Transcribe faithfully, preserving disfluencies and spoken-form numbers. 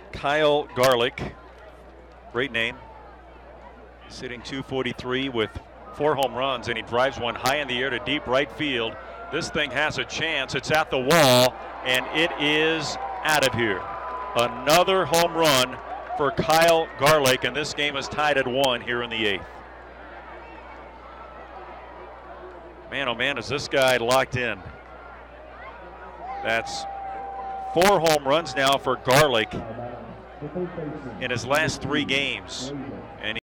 Kyle Garlick, great name, sitting two forty-three with four home runs, and he drives one high in the air to deep right field. This thing has a chance. It's at the wall, and it is out of here. Another home run for Kyle Garlick, and this game is tied at one here in the eighth. Man, oh man, is this guy locked in. That's four home runs now for Garlick in his last three games. And